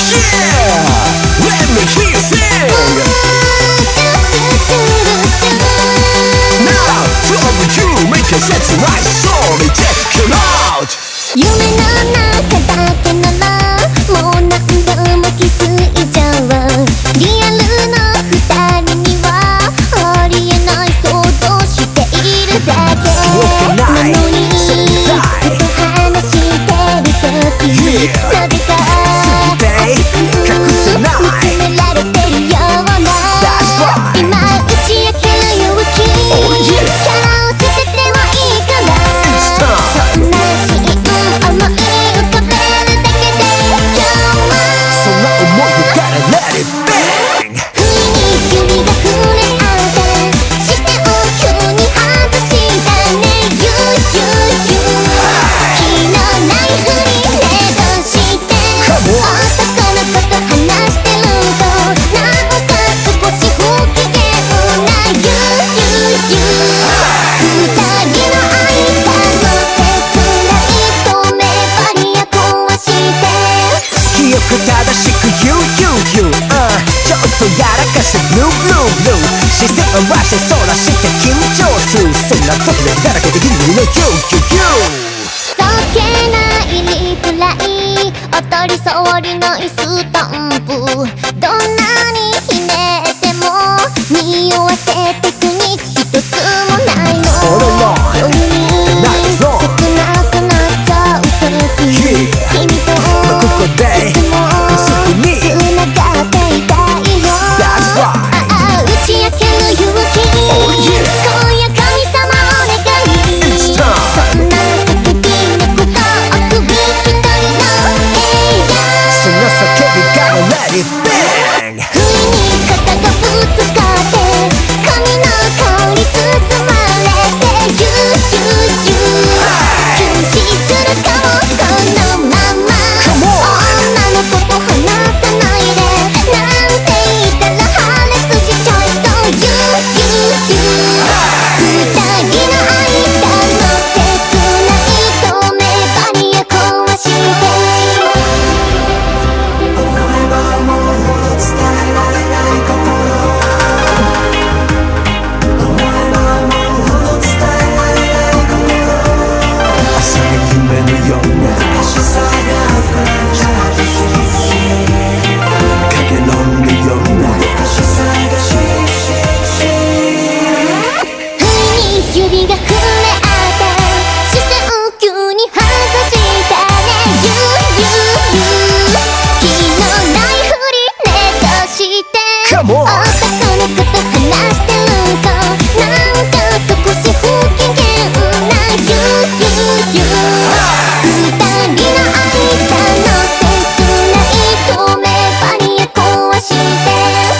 Let me hear you sing. Now, two of you make a sense right, so let check it out. 夢の中だけならもう何度も気づいちゃう。リアルな二人にはありえない想像しているだけなのにふと話してる時なぜか隠せない見つめられてるような今打ち明ける勇気キャラを捨ててもいいからそんなシーン思い浮かべるだけで今日はそんな思いをから Let it bang。 不意に指が触れ合って視線を急に外したね。You you you 気のないふりでどうして男の子と話してるとなんか少し不機嫌な You you you 二人の間の切ない止め針や壊して記憶正しく You you you ちょっとやらかして Blue blue blue 視線合わせそらして緊張する。そんな時々だらけでギリギリの You you you そっけないリプライおとり障りないスタンプどんなにひねっても匂わせテクニック一つもないの。夜に切なくなっちゃう時君とここでいつもすぐに繋がっていたいよ。打ち明ける勇気今夜神様お願いそんな叫びのことを首一人のそんな叫びから Let it bang。 不意に肩がぶつかって髪の香り包まれて You you you 休止するかもこのまま女の子と話さないでなんて言ったら破裂しちゃいそう You you you 二人の間の切ない止め針や壊して朝の夢のようなかけろんのような不意に指が触れ合って視線を急に外したね You you you 気のないふりでどうして Come on 男の子と話してるとなんか少し不機嫌な You you you 二人の間の切ない止め針や壊して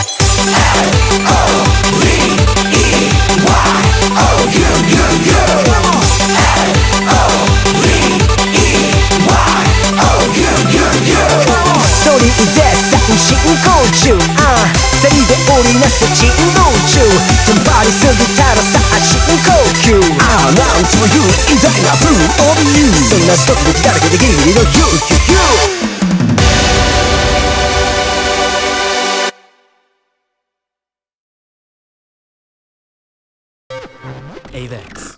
一人絶賛進行中二人で織りなす珍道中テンパりすぎたらさあ深呼吸なんともいう偉大な Blue of You そんなドキドキだらけでギリギリの You you you AVEX